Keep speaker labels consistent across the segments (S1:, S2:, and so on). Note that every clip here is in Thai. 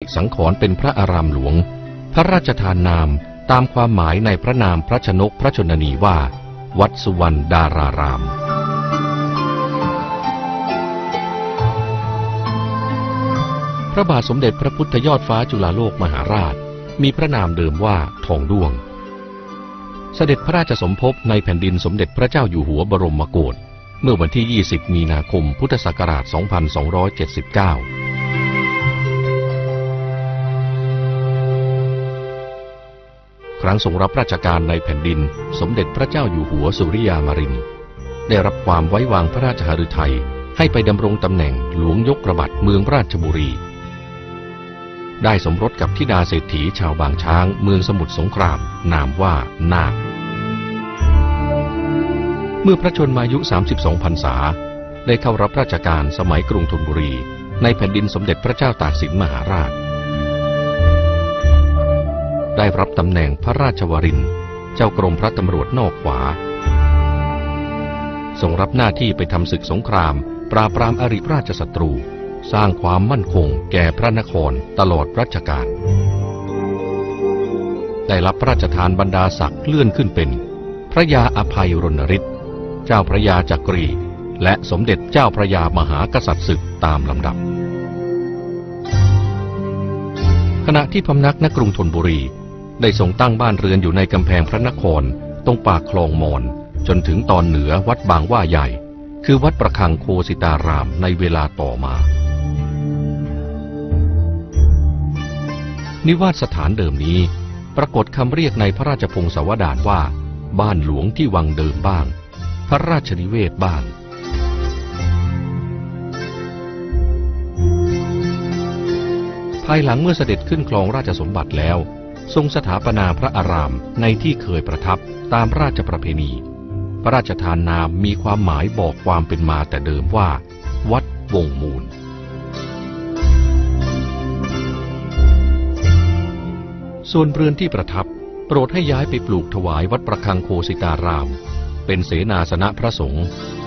S1: สังขรณ์เป็นพระอารามหลวงพระราชทานนามตามความหมายในพระนามพระชนกพระชนนีว่าวัดสุวรรณดารารามพระบาทสมเด็จพระพุทธยอดฟ้าจุฬาโลกมหาราชมีพระนามเดิมว่าทองด้วงเสด็จพระราชสมภพในแผ่นดินสมเด็จพระเจ้าอยู่หัวบรมโกศเมื่อวันที่ 20 มีนาคม พุทธศักราช 2279 ครั้งทรงรับราชการในแผ่นดินสมเด็จพระเจ้าอยู่หัวสุริยามารินได้รับความไว้วางพระราชหฤทัยให้ไปดำรงตำแหน่งหลวงยกระบัดเมืองราชบุรีได้สมรสกับธิดาเศรษฐีชาวบางช้างเมืองสมุทรสงครามนามว่านาคเมื่อพระชนมายุ 32 พรรษาได้เข้ารับราชการสมัยกรุงธนบุรีในแผ่นดินสมเด็จพระเจ้าตากสินมหาราชได้รับตำแหน่งพระราชวรินทร์เจ้ากรมพระตำรวจนอกขวาทรงรับหน้าที่ไปทำศึกสงครามปราบปรามอริราชศัตรูสร้างความมั่นคงแก่พระนครตลอดรัชกาลได้รับพระราชทานบรรดาศักดิ์เลื่อนขึ้นเป็นพระยาอภัยรณฤทธิ์เจ้าพระยาจักรีและสมเด็จเจ้าพระยามหากษัตริย์ศึกตามลำดับขณะที่พำนักณกรุงธนบุรีได้ทรงตั้งบ้านเรือนอยู่ในกำแพงพระนครตรงปากคลองมอนจนถึงตอนเหนือวัดบางว่าใหญ่คือวัดประฆังโคสิตารามในเวลาต่อมานิวาสสถานเดิมนี้ปรากฏคำเรียกในพระราชพงศาวดารว่าบ้านหลวงที่วังเดิมบ้างพระราชนิเวศบ้างภายหลังเมื่อเสด็จขึ้นครองราชสมบัติแล้วทรงสถาปนาพระอารามในที่เคยประทับตามราชประเพณีพระราชทานนามมีความหมายบอกความเป็นมาแต่เดิมว่าวัดวงมูลส่วนเรือนที่ประทับโปรดให้ย้ายไปปลูกถวายวัดประฆังโคสิตารามเป็นเสนาสนะพระสงฆ์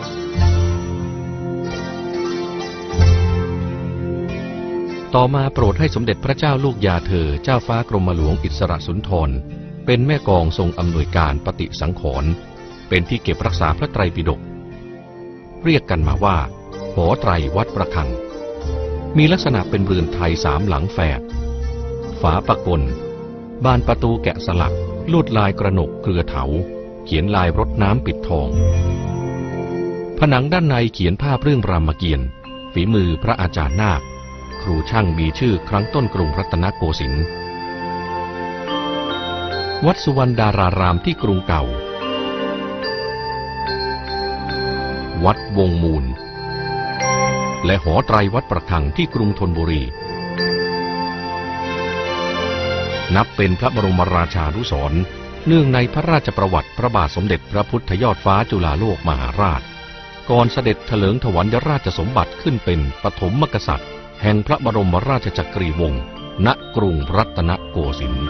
S1: ต่อมาโปรดให้สมเด็จพระเจ้าลูกยาเธอเจ้าฟ้ากรมหลวงอิสระสุนทรเป็นแม่กองทรงอำนวยการปฏิสังขรณ์เป็นที่เก็บรักษาพระไตรปิฎกเรียกกันมาว่าหอไตรวัดประฆังมีลักษณะเป็นเรือนไทย3 หลังแฝดฝาปะกลบานประตูแกะสลักลวดลายกระหนกเครือเถาเขียนลายรดน้ำปิดทองผนังด้านในเขียนภาพเรื่องรามเกียรติ์ฝีมือพระอาจารย์นาคครูช่างมีชื่อครั้งต้นกรุงรัตนโกสินทร์วัดสุวรรณดารารามที่กรุงเก่าวัดวงมูลและหอไตรวัดประฆังที่กรุงธนบุรีนับเป็นพระบรมราชานุสรณ์เนื่องในพระราชประวัติพระบาทสมเด็จพระพุทธยอดฟ้าจุฬาโลกมหาราชก่อนเสด็จเถลิงถวัลยราชสมบัติขึ้นเป็นปฐมกษัตริย์แห่งพระบรมราชจักรีวงศ์ณกรุงรัตนโกสินทร์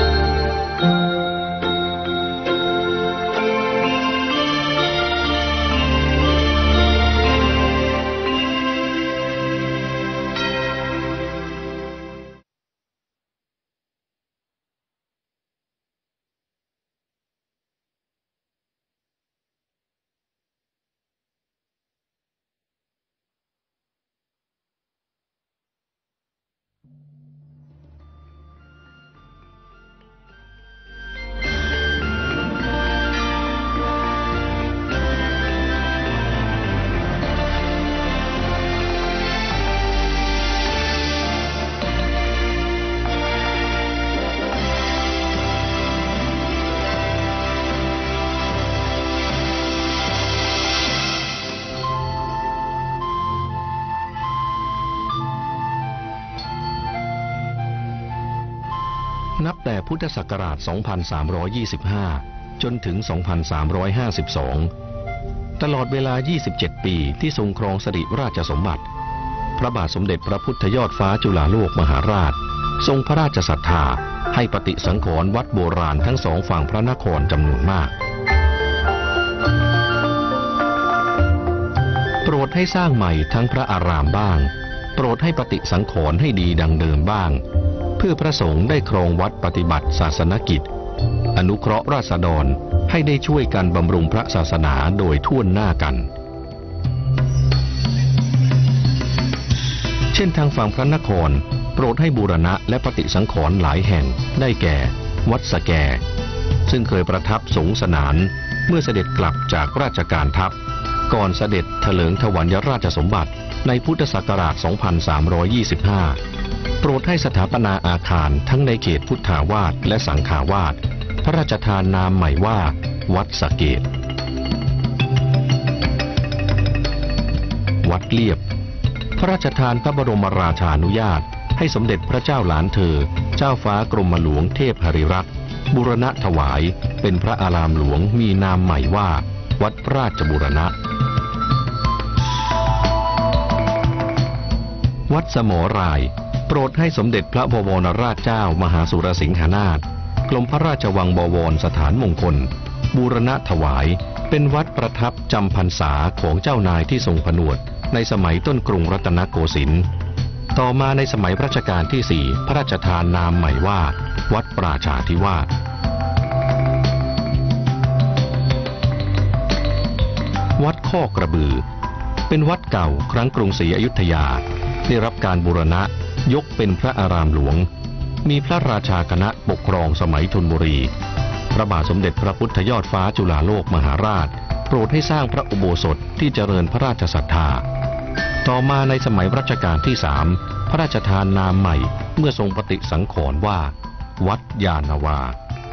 S1: นับแต่พุทธศักราช 2325 จนถึง 2352 ตลอดเวลา 27 ปีที่ทรงครองสิริราชสมบัติพระบาทสมเด็จพระพุทธยอดฟ้าจุฬาโลกมหาราชทรงพระราชศรัทธาให้ปฏิสังขรณ์วัดโบราณทั้งสองฝั่งพระนครจำนวนมากโปรดให้สร้างใหม่ทั้งพระอารามบ้างโปรดให้ปฏิสังขรณ์ให้ดีดังเดิมบ้างเพื่อพระสงฆ์ได้ครองวัดปฏิบัติศาสนกิจอนุเคราะห์ราษฎรให้ได้ช่วยกันบำรุงพระศาสนาโดยทั่วหน้ากันเช่นทางฝั่งพระนครโปรดให้บูรณะและปฏิสังขรณ์หลายแห่งได้แก่วัดสแกซึ่งเคยประทับสงสนานเมื่อเสด็จกลับจากราชการทัพก่อนเสด็จเถลิงถวัลยราชสมบัติในพุทธศักราช 2325 โปรดให้สถาปนาอาคารทั้งในเขตพุทธาวาสและสังฆาวาสพระราชทานนามใหม่ว่าวัดสะเกษวัดเลียบพระราชทานพระบรมราชานุญาตให้สมเด็จพระเจ้าหลานเธอเจ้าฟ้ากรมหลวงเทพหริรัตน์บูรณะถวายเป็นพระอารามหลวงมีนามใหม่ว่าวัดราชบูรณะวัดสมรายโปรดให้สมเด็จพระบวรราชเจ้ามหาสุรสิงหนาถกรมพระราชวังบวรสถานมงคลบูรณะถวายเป็นวัดประทับจำพรรษาของเจ้านายที่ทรงผนวดในสมัยต้นกรุงรัตนโกสินทร์ต่อมาในสมัยรัชกาลที่ 4พระราชทานนามใหม่ว่าวัดปราชาธิวาสวัดข้อกระบือเป็นวัดเก่าครั้งกรุงศรีอยุธยาได้รับการบูรณะยกเป็นพระอารามหลวงมีพระราชาคณะปกครองสมัยธนบุรีพระบาทสมเด็จพระพุทธยอดฟ้าจุฬาโลกมหาราชโปรดให้สร้างพระอุโบสถที่เจริญพระราชศรัทธาต่อมาในสมัยรัชกาลที่ 3พระราชทานนามใหม่เมื่อทรงปฏิสังขรณ์ว่าวัดยานาวา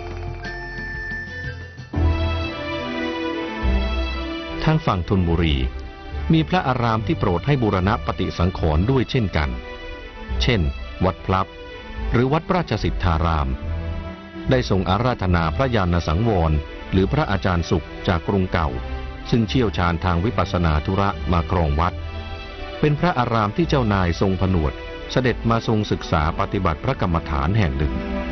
S1: ทางฝั่งธนบุรีมีพระอารามที่โปรดให้บูรณะปฏิสังขรณ์ด้วยเช่นกันเช่นวัดพลับหรือวัดราชสิทธารามได้ทรงอาราธนาพระญาณสังวรหรือพระอาจารย์สุขจากกรุงเก่าซึ่งเชี่ยวชาญทางวิปัสสนาธุระมาครองวัดเป็นพระอารามที่เจ้านายทรงผนวดเสด็จมาทรงศึกษาปฏิบัติพระกรรมฐานแห่งหนึ่ง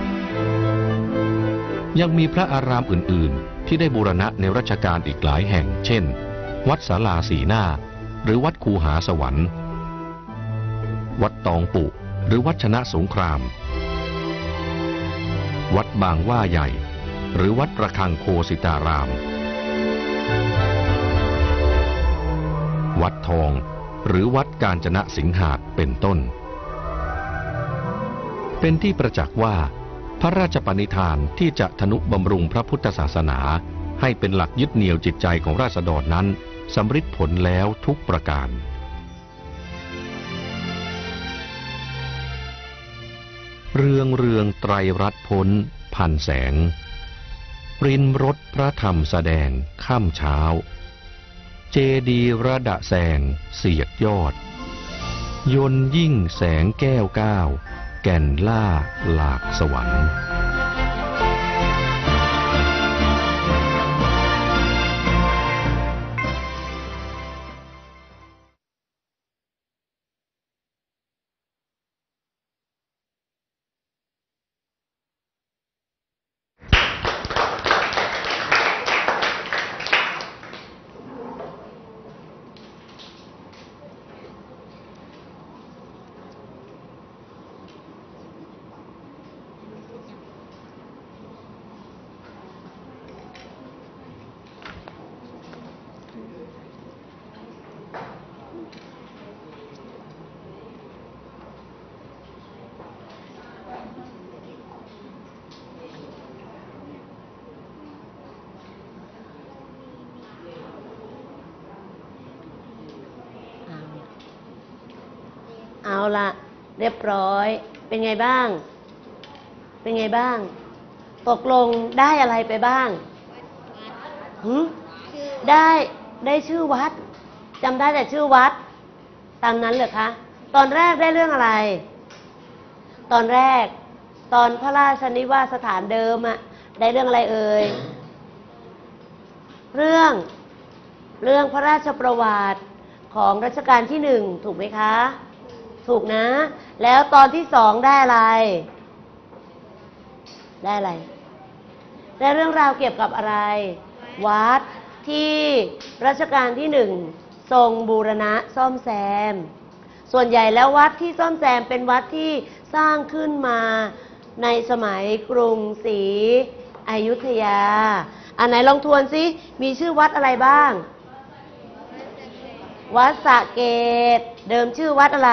S1: ยังมีพระอารามอื่นๆที่ได้บูรณะในรัชกาลอีกหลายแห่งเช่นวัดศาลาสีหน้าหรือวัดคูหาสวรรค์วัดตองปุหรือวัดชนะสงครามวัดบางว่าใหญ่หรือวัดประคังโคสิตารามวัดทองหรือวัดกาญจนสิงหาสน์เป็นต้นเป็นที่ประจักษ์ว่าพระราชปณิธานที่จะทนุบำรุงพระพุทธศาสนาให้เป็นหลักยึดเหนี่ยวจิตใจของราษฎรนั้นสำฤทธิ์ผลแล้วทุกประการเรืองไตรรัตน์พ้นพันแสงปรินรถพระธรรมแสดงค่ำเช้าเจดีย์ระดะแสงเสียดยอดยนต์ยิ่งแสงแก้วก้าวแก่นล่าหลากสวรรค์
S2: เอาละเรียบร้อยเป็นไงบ้างเป็นไงบ้างตกลงได้อะไรไปบ้างได้ชื่อวัดจำได้แต่ชื่อวัดตามนั้นเหรอคะตอนแรกได้เรื่องอะไรตอนแรกตอนพระราชนิวาสสถานเดิมอะได้เรื่องอะไรเอ่ยเรื่องพระราชประวัติของรัชกาลที่ 1ถูกไหมคะถูกนะแล้วตอนที่ 2ได้อะไรได้เรื่องราวเกี่ยวกับอะไรวัดที่รัชกาลที่ 1ทรงบูรณะซ่อมแซมส่วนใหญ่แล้ววัดที่ซ่อมแซมเป็นวัดที่สร้างขึ้นมาในสมัยกรุงศรีอยุธยาอันไหนลองทวนซิมีชื่อวัดอะไรบ้างวัดสระเกษเดิมชื่อวัดอะไร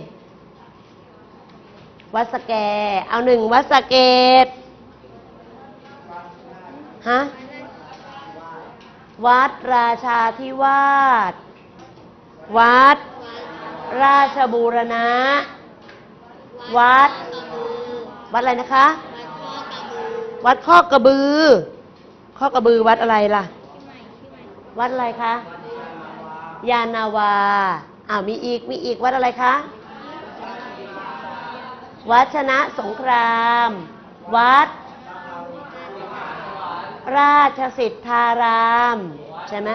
S2: วัดสะแกเอาหนึ่งวัดสระเกษฮะวัดราชาธิวาสวัดราชบูรณะวัดอะไรนะคะวัดข้อกระบือข้อกระบือวัดอะไรล่ะวัดอะไรคะยานาวามีอีกวัดอะไรคะวัดชนะสงครามวัดราชสิทธารามใช่ไหม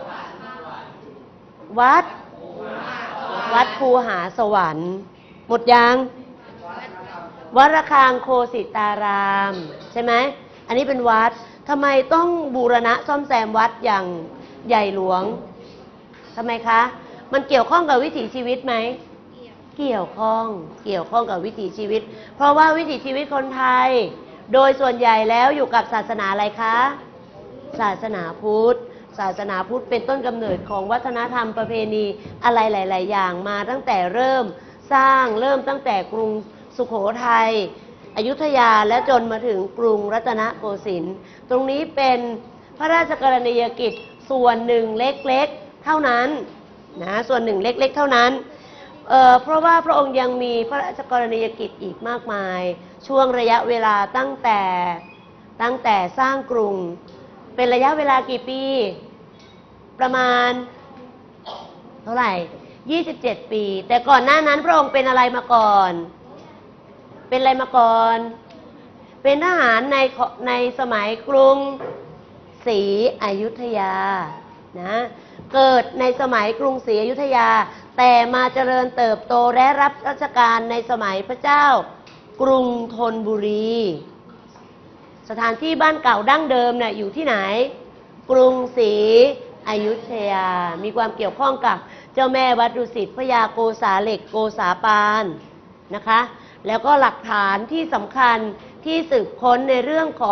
S2: วัดคูหาสวรรค์หมดยังวัดระฆังโคสิตารามใช่ไหมอันนี้เป็นวัดทำไมต้องบูรณะซ่อมแซมวัดอย่างใหญ่หลวงทำไมคะมันเกี่ยวข้องกับวิถีชีวิตไหมเกี่ยวข้องกับวิถีชีวิตเพราะว่าวิถีชีวิตคนไทยโดยส่วนใหญ่แล้วอยู่กับศาสนาอะไรคะศาสนาพุทธเป็นต้นกำเนิดของวัฒนธรรมประเพณีอะไรหลายๆอย่างมาตั้งแต่เริ่มตั้งแต่กรุงสุโขทัยอยุธยาและจนมาถึงกรุงรัตนโกสินทร์ตรงนี้เป็นพระราชกรณียกิจส่วนหนึ่งเล็กๆเท่านั้นนะส่วนหนึ่งเล็กๆเท่านั้นเพราะว่าพระองค์ยังมีพระราชกรณียกิจอีกมากมายช่วงระยะเวลาตั้งแต่สร้างกรุงเป็นระยะเวลากี่ปีประมาณเท่าไหร่27 ปีแต่ก่อนหน้านั้นพระองค์เป็นอะไรมาก่อนเป็นทหารในสมัยกรุงศรีอยุธยานะเกิดในสมัยกรุงศรีอยุธยาแต่มาเจริญเติบโตและรับราชการในสมัยพระเจ้ากรุงธนบุรีสถานที่บ้านเก่าดั้งเดิมเนี่ยอยู่ที่ไหนกรุงศรีอยุธยามีความเกี่ยวข้องกับเจ้าแม่วัดดุสิตพญาโกษาเหล็กโกษาปานนะคะแล้วก็หลักฐานที่สำคัญที่สืบค้นในเรื่องของ